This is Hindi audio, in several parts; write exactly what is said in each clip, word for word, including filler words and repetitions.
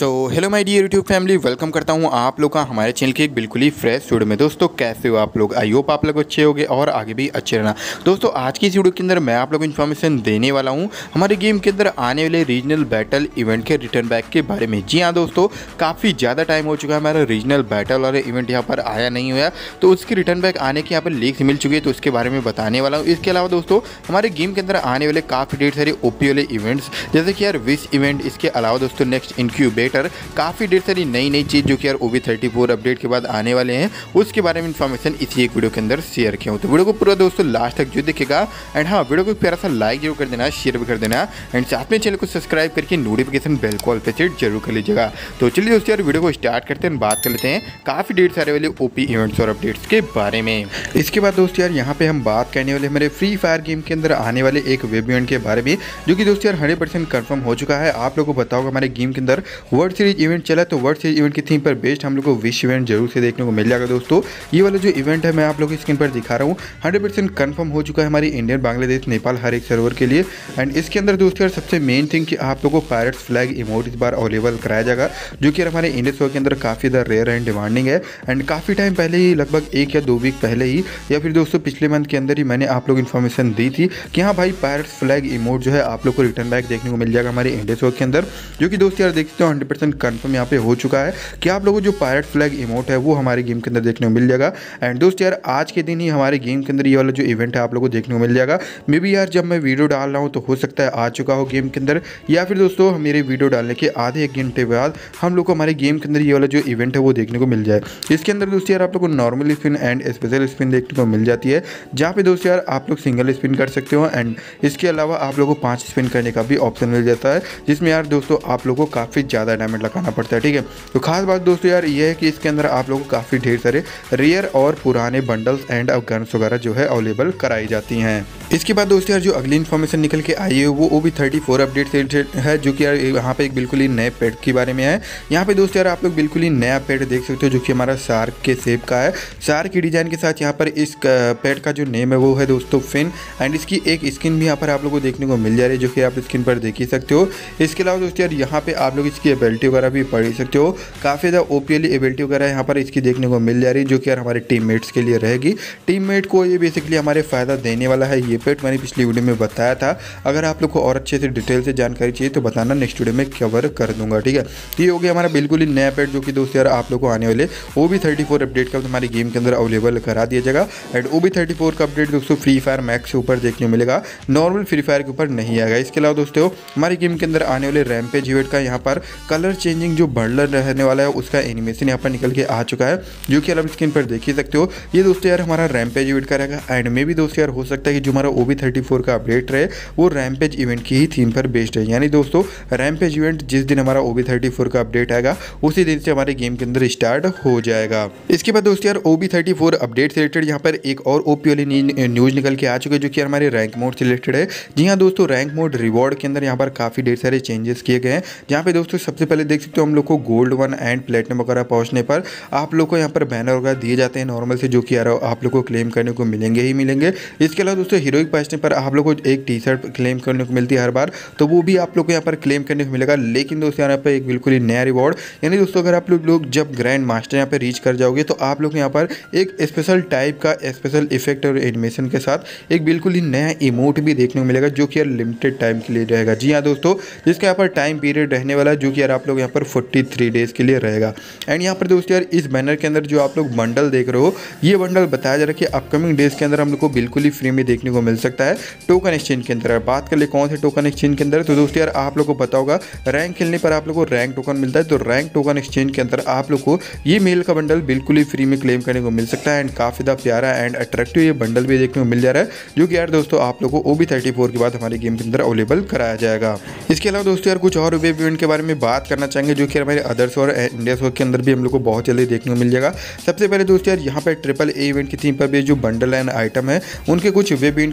So hello my dear YouTube family, welcome करता हूं आप लोग का हमारे चैनल के एक बिल्कुल ही फ्रेश वीडियो में। दोस्तों कैसे हो आप लोग? आई होप आप लोग अच्छे होंगे और आगे भी अच्छे रहना। दोस्तों आज की इस वीडियो के अंदर मैं आप लोग को इन्फॉर्मेशन देने वाला हूं हमारे गेम के अंदर आने वाले रीजनल बैटल इवेंट के रिटर्न बैक के बारे में। जी हाँ दोस्तों, काफ़ी ज़्यादा टाइम हो चुका है हमारा रीजनल बैटल वाले इवेंट यहाँ पर आया नहीं हुआ, तो उसकी रिटर्न बैक आने की यहाँ पर लीक्स मिल चुकी है, तो उसके बारे में बताने वाला हूँ। इसके अलावा दोस्तों हमारे गेम के अंदर आने वाले काफ़ी ढेर सारे ओपी वाले इवेंट्स, जैसे कि यार विश इवेंट, इसके अलावा दोस्तों नेक्स्ट इनक्यूबेटर, काफ़ी ढेर सारी नई नई चीज़ जो कि यार O B thirty four update के बाद आने वाले हैं, उसके बारे में इन्फॉर्मेशन इसी एक वीडियो के अंदर शेयर किया हूँ। तो वीडियो को पूरा दोस्तों लास्ट तक जो दिखेगा, एंड हाँ वीडियो को प्यारा सा लाइक जरूर कर देना, शेयर भी कर देना, एंड साथ में चैनल को सब्सक्राइब करके नोटिफिकेशन बेल कॉल पे सेट जरूर कर लीजिएगा। तो चलिए दोस्तों यार वीडियो को स्टार्ट करते हैं, बात कर लेते हैं काफ़ी ढेर सारे वाले ओपी इवेंट्स और अपडेट्स के बारे में। इसके बाद दोस्तों यार यहाँ पे हम बात करने वाले हमारे फ्री फायर गेम के अंदर आने वाले एक वेब इवेंट के बारे में, जो कि दोस्तों यार हंड्रेड परसेंट कन्फर्म हो चुका है। आप लोगों को बताओगे हमारे गेम के अंदर वर्ल्ड सीरीज इवेंट चला, तो वर्ल्ड सीरीज इवेंट की थीम पर बेस्ड हम लोग को विश इवेंट जरूर से देखने को मिल जाएगा। दोस्तों ये वाला जो इवेंट है मैं आप लोगों की स्क्रीन पर दिखा रहा हूँ, हंड्रेड परसेंट कन्फर्म हो चुका है हमारी इंडियन, बांग्लादेश, नेपाल हर एक सर्वर के लिए। एंड इसके अंदर दोस्तों यार सबसे मेन थिंग कि आप लोगों को पायरेट्स फ्लैग इमोट इस बार अवेलेबल कराया जाएगा, जो कि हमारे इंडियन सर्वर के अंदर काफ़ी ज़्यादा रेयर एंड डिमांडिंग है। एंड काफ़ी टाइम पहले ही, लगभग एक या दो वीक पहले ही, या फिर दोस्तों पिछले मंथ के अंदर ही मैंने आप लोग इन्फॉर्मेशन दी थी कि हाँ भाई पायरेट्स फ्लैग इमोट जो है आप लोग को रिटर्न बैक देखने को मिल जाएगा हमारे इंडियन सर्वर के अंदर, जो कि दोस्तों यार देखते हो हंड्रेड परसेंट कन्फर्म यहाँ पे हो चुका है कि आप लोगों को जो पायरेट फ्लैग इमोट है वो हमारे गेम के अंदर देखने को मिल जाएगा। एंड दोस्तों यार आज के दिन ही हमारे गेम के अंदर ये वाला जो इवेंट है आप लोगों को देखने को मिल जाएगा। मे बी यार जब मैं वीडियो डाल रहा हूँ तो हो सकता है आ चुका हो गेम के अंदर, या फिर दोस्तों मेरे वीडियो डालने के आधे एक घंटे बाद हम लोग को हमारे गेम के अंदर ये वाला जो इवेंट है वो देखने को मिल जाए। इसके अंदर दोस्तों यार आप लोग को normal spin and special spin देखने को मिल जाती है, जहाँ पे दोस्तों यार आप लोग सिंगल स्पिन कर सकते हो। एंड इसके अलावा आप लोगों को पाँच स्पिन करने का भी ऑप्शन मिल जाता है, जिसमें यार दोस्तों आप लोगों को काफ़ी ज़्यादा डैमेज लगाना पड़ता है। ठीक है, तो खास बात दोस्तों यार ये है कि इसके अंदर आप लोगों को काफ़ी ढेर सारे रेयर और पुराने बंडल्स एंड गन्स वगैरह जो है अवेलेबल कराई जाती हैं। इसके बाद दोस्तों यार जो अगली इन्फॉर्मेशन निकल के आई है वो O B thirty four update से है, जो कि यार यहाँ पे एक बिल्कुल ही नए पेट के बारे में है। यहाँ पे दोस्तों यार आप लोग बिल्कुल ही नया पेट देख सकते हो, जो कि हमारा शार्क के शेप का है, शार्क की डिजाइन के साथ। यहाँ पर इस पेट का जो नेम है वो है दोस्तों फिन, एंड इसकी एक स्किन भी यहाँ पर आप लोग को देखने को मिल जा रही है, जो कि आप स्किन पर देख ही सकते हो। इसके अलावा दोस्तों यार यहाँ पे आप लोग इसकी एबिलिटी वगैरह भी पढ़ ही सकते हो, काफ़ी ज़्यादा ओपी वाली एबिलिटी वगैरह यहाँ पर इसकी देखने को मिल जा रही है, जो कि यार हमारे टीममेट्स के लिए रहेगी। टीममेट को ये बेसिकली हमारे फ़ायदा देने वाला है ये पेट, मैंने पिछली वीडियो में बताया था। अगर आप लोग को और अच्छे से डिटेल से जानकारी चाहिए तो बताना, नेक्स्ट वीडियो में कवर कर दूंगा। ठीक है, ये हो गया हमारा बिल्कुल ही नया पेट, जो कि दोस्तों यार आप लोग को आने वाले O B thirty four update का हमारे गेम के अंदर अवेलेबल करा दिया जाएगा। And O B thirty four का अपडेट दोस्तों फ्री फायर मैक्स के ऊपर देखने को मिलेगा, नॉर्मल फ्री फायर के ऊपर नहीं आएगा। इसके अलावा दोस्तों हमारे गेम के अंदर आने वाले रैम्पेज इवेंट का यहाँ पर कलर चेंजिंग जो बंडल रहने वाला है उसका एनिमेशन यहाँ पर निकल के आ चुका है, जो कि आप स्क्रीन पर देख ही सकते हो। ये दोस्तों यार हमारा रैम्पेज इवेंट का रहेगा। एंड में भी दोस्तों यार हो सकता है कि जो हमारा ओ बी थर्टी फोर का अपडेट रहे वो रैम्पेज इवेंट की ही थीम पर बेस्ड है, यानी दोस्तों रैम्पेज इवेंट जिस दिन हमारा ओ बी थर्टी फोर का अपडेट आएगा उसी दिन से हमारे गेम के अंदर स्टार्ट हो जाएगा। इसके बाद दोस्तों यार O B thirty four update से रिलेटेड यहाँ पर एक और ओपी वाली न्यूज निकल के आ चुके हैं, जो कि हमारे रैंक मोड से रिलेटेड है। जी हाँ दोस्तों, रैंक मोड रिवॉर्ड के अंदर यहाँ पर काफ़ी ढेर सारे चेंजेस किए गए हैं, जहाँ पे दोस्तों सबसे पहले देख सकते हो हम लोग को गोल्ड वन एंड प्लेटिनम वगैरह पहुंचने पर आप लोग को यहाँ पर बैनर वगैरह दिए जाते हैं नॉर्मल से, जो कि यार आप लोग को क्लेम करने को मिलेंगे ही मिलेंगे। इसके अलावा दोस्तों हीरोइक पहुंचने पर आप लोग को एक टी शर्ट क्लेम करने को मिलती है हर बार, तो वो भी आप लोग को यहाँ पर क्लेम करने को मिलेगा। लेकिन दोस्तों यहाँ पर एक बिल्कुल ही नया रिवॉर्ड, यानी दोस्तों अगर आप लोग लोग जब ग्रैंड मास्टर यहाँ पर रीच कर जाओगे तो आप लोग यहाँ पर एक स्पेशल टाइप का स्पेशल इफेक्ट और एनिमेशन के साथ एक बिल्कुल ही नया इमोट भी देखने को मिलेगा, जो कि यार लिमिटेड टाइम के लिए रहेगा। जी हाँ दोस्तों, जिसका यहाँ पर टाइम पीरियड रहने वाला है, जो कि यार आप लोग यहाँ पर फोर्टी थ्री डेज के लिए रहेगा। एंड यहाँ पर दोस्तों यार इस बैनर के अंदर जो आप लोग बंडल देख रहे हो, ये बंडल बताया जा रहा है कि अपकमिंग डेज के अंदर हम लोग को बिल्कुल ही फ्री में देखने को मिल सकता है टोकन एक्सचेंज के अंदर। बात कर ले कौन से टोकन एक्सचेंज के अंदर, तो दोस्तों यार आप लोग को पता होगा रैंक खेलने पर आप लोग को रैंक टोकन मिलता है, तो रैंक टोकन एक्सचेंज के अंदर आप लोग को ये मेल का बंडल बिल्कुल ही फ्री में क्लेम करने को मिल सकता है। एंड काफ़ी ज़्यादा प्यारा एंड अट्रैक्टिव ये बंडल भी देखने को मिल जा रहा है, जो कि यार दोस्तों आप लोग को ओ बी थर्टी फोर के बाद हमारे गेम के अंदर अवेलेबल कराया जाएगा। इसके अलावा दोस्तों यार कुछ और वेब इवेंट के बारे में बात करना चाहेंगे, जो कि हमारे अदर्स और इंडिया शो के अंदर भी हम लोग को बहुत जल्दी देखने को मिल जाएगा। सबसे पहले दोस्तों यार यहाँ पर ट्रिपल ए इवेंट की थीम पर भी जो बंडल एंड आइटम है उनके कुछ वेब इवेंट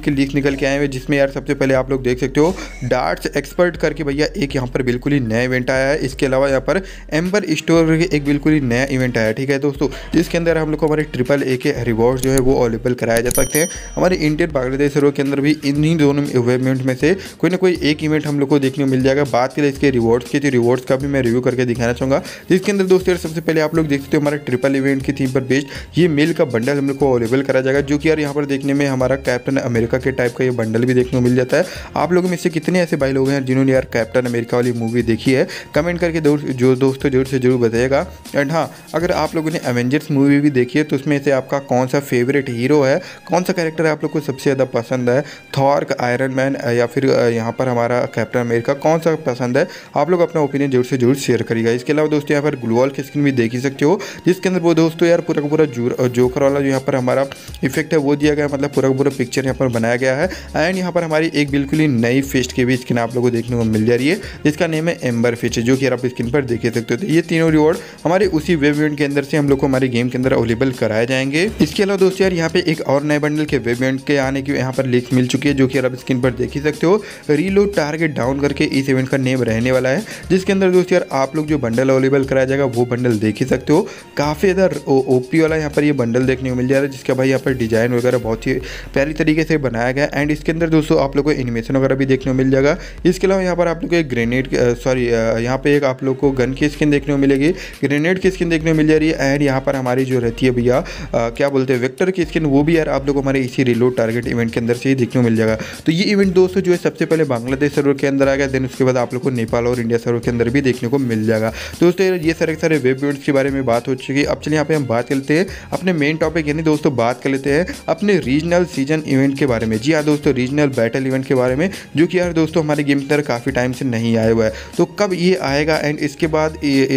के लीक निकल के आए हुए, जिसमें यार सबसे पहले आप लोग देख सकते हो डार्ट्स एक्सपर्ट करके भैया एक यहाँ पर बिल्कुल ही नया इवेंट आया है। इसके अलावा यहाँ पर एम्बर स्टोर करके एक बिल्कुल ही नया इवेंट आया है, ठीक है दोस्तों, जिसके अंदर हम लोग को हमारे ट्रिपल ए के रिवॉर्ड जो है वो अवेलेबल कराए जा सकते हैं। हमारे इंडियन बांग्लादेश सर्वर के अंदर भी इन्हीं दोनों इवेंट में से कोई ना कोई एक इवेंट हम लोग को देखने को मिल जाएगा। बात करें इसके रिवॉर्ड्स की, तो रिवॉर्ड्स का भी मैं रिव्यू करके दिखाना चाहूँगा, जिसके अंदर दोस्तों यार सबसे पहले आप लोग देख सकते हो हमारा ट्रिपल इवेंट की थीम पर बेस्ड ये मेल का बंडल हम लोग को अवेलेबल कराया जाएगा, जो कि यार यहाँ पर देखने में हमारा कैप्टन अमेरिका के टाइप का ये बंडल भी देखने को मिल जाता है। आप लोगों में से कितने ऐसे भाई लोग हैं जिन्होंने यार कैप्टन अमेरिका वाली मूवी देखी है, कमेंट करके जो दोस्तों जरूर से जरूर बताइएगा। एंड हाँ, अगर आप लोगों ने एवेंजर्स मूवी भी देखी है तो उसमें से आपका कौन सा फेवरेट हीरो है, कौन सा कैरेक्टर आप लोग को सबसे ज़्यादा पसंद है, थॉर, आयरन मैन या फिर यहाँ पर हमारा कैप्टन अमेरिका, कौन सा पसंद है, आप लोग अपना ओपिनियन जरूर से जरूर शेयर करिएगा। इसके अलावा दोस्तों यहाँ पर ग्लोअल की स्किन भी देख ही सकते हो, जिसके अंदर वो दोस्तों यार पूरा का पूरा जोकर वाला जो यहाँ पर हमारा इफेक्ट है वो दिया गया है, मतलब पूरा का पूरा पिक्चर यहाँ पर बनाया गया है। एंड यहाँ पर हमारी एक बिल्कुल ही नई फिस्ट की भी स्किन आप लोगों को देखने को मिल जा रही है, जिसका नेम है एम्बर फिश, जो कि आप स्क्रीन पर देख सकते हो। तो ये तीनों रिवॉर्ड हमारे उसी वेब इवेंट के अंदर से हम लोग को हमारे गेम के अंदर अवेलेबल कराए जाएंगे। इसके अलावा दोस्तों यार यहाँ पे एक और नए बंडल के वेब इवेंट के आने की यहाँ पर लिंक मिल चुकी है, जो कि आप स्क्रीन पर देख ही सकते हो। रीलोड टारगेट डाउन करके इस इवेंट का नेम रहने वाला है, जिसके अंदर दोस्तों यार आप लोग जो बंडल अवेलेबल कराया जाएगा वो बंडल देख ही सकते हो। काफ़ी ज़्यादा ओपी वाला यहाँ पर ये बंडल देखने को मिल जा रहा है, जिसका भाई यहाँ पर डिजाइन वगैरह बहुत ही प्यारी तरीके से बनाया गया है। एंड इसके अंदर दोस्तों आप लोग को एनिमेशन वगैरह भी देखने को मिल जाएगा। इसके अलावा यहाँ पर आप लोग को एक ग्रेनेड सॉरी यहाँ पे एक आप लोग को गन की स्किन देखने को मिलेगी, ग्रेनेड की स्किन देखने को मिल जा रही है। एंड यहाँ पर हमारी जो रहती है भैया क्या बोलते हैं वेक्टर की स्किन, वो भी यार आप लोग को हमारे इसी रिलोड टारगेट इवेंट के अंदर से ही देखने को मिल जाएगा। तो ये इवेंट दोस्तों जो है सबसे पहले बांग्लादेश सर्वर के अंदर आ गया, देन उसके बाद आप लोग को नेपाल और इंडिया सर्वर के अंदर भी देखने को मिल जाएगा। दोस्तों ये सारे सारे वेब इवेंट्स के बारे में बात हो चुकी है। अब चलिए यहाँ पे हम बात करते हैं अपने मेन टॉपिक, यानी दोस्तों बात कर लेते हैं अपने रीजनल सीजन इवेंट के बारे में। जी हाँ दोस्तों, रीजनल बैटल इवेंट के बारे में, जो कि यार दोस्तों हमारे गेम के अंदर काफ़ी टाइम से नहीं आया हुआ है। तो कब ये आएगा एंड इसके बाद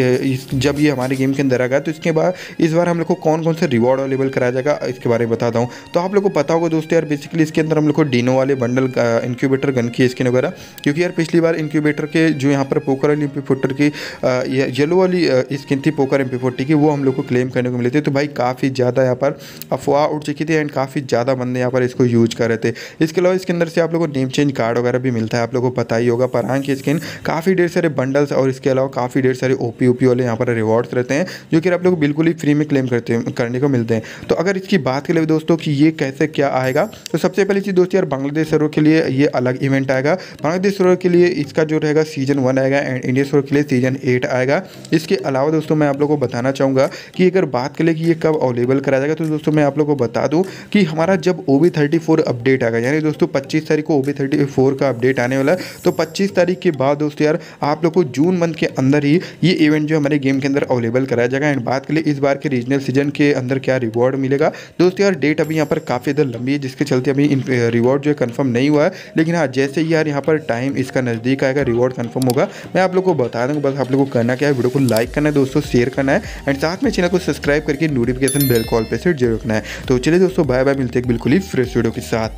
जब ये हमारे गेम के अंदर आएगा तो इसके बाद इस बार हम लोग को कौन कौन से रिवॉर्ड अवेलेबल कराया जाएगा इसके बारे में बताता हूँ। तो आप लोग को पता होगा दोस्तों यार बेसिकली इसके अंदर हम लोग को डिनो वाले बंडल इंक्यूबेटर गन की स्किन वगैरह, क्योंकि यार पिछली बार इंक्यूबेटर के जो यहाँ पर पोकर वाली एम पी फोर्टी की येलो वाली स्किन थी पोकर एम पी फोर्टी की, वो हम लोग को क्लेम करने को मिले थे। तो भाई काफ़ी ज़्यादा यहाँ पर अफवाह उठ चुकी थी एंड काफ़ी ज़्यादा बंदे यहाँ पर इसको यूज कर रहे थे। इसके अलावा इसके अंदर से आप लोग को नेम चेंज कार्ड वगैरह भी मिलता है, आप लोगों को पता ही होगा। परांग की स्किन, काफ़ी ढेर सारे बंडल्स और इसके अलावा काफ़ी ढेर सारे ओपी ओपी वाले यहाँ पर रिवॉर्ड्स रहते हैं, जो कि आप लोग बिल्कुल ही फ्री में क्लेम करते हैं करने को मिलते हैं। तो अगर इसकी बात करें दोस्तों कि ये कैसे क्या आएगा, तो सबसे पहली चीज़ दोस्तों यार बांग्लादेश सर्वर के लिए ये अलग इवेंट आएगा। बांग्लादेश सर्वर के लिए इसका जो रहेगा सीजन वन आएगा एंड इंडिया सर्वर के लिए सीजन एट आएगा। इसके अलावा दोस्तों मैं आप लोगों को बताना चाहूँगा कि अगर बात करें कि ये कब अवेलेबल कराया जाएगा, तो दोस्तों मैं आप लोगों को बता दूँ कि हमारा जब O B thirty four update आएगा, यानी दोस्तों पच्चीस तारीख को ओ बी थर्टी फोर का अपडेट आने वाला है, तो पच्चीस तारीख के बाद दोस्तों यार आप लोग को जून मंथ के अंदर ही ये इवेंट जो हमारे गेम के अंदर अवेलेबल कराया जाएगा। एंड बात करें इस बार के रीजनल सीजन के अंदर क्या रिवॉर्ड मिलेगा, दोस्तों यार डेट अभी यहाँ पर काफ़ी ज़्यादा लंबी है, जिसके चलते अभी रिवॉर्ड जो है कंफर्म नहीं हुआ है। लेकिन हाँ, जैसे ही यार यहाँ पर टाइम इसका नज़दीक आएगा, रिवॉर्ड कंफर्म होगा, मैं आप लोग को बता दूँगा। बस आप लोग को करना क्या है, वीडियो को लाइक करना है दोस्तों, शेयर करना है एंड साथ में चैनल को सब्सक्राइब करके नोटिफिकेशन बेल कॉल पे से जरूर रखना है। तो चलिए दोस्तों, बाय बाय, मिलते हैं बिल्कुल ही फ्रेश वीडियो के साथ।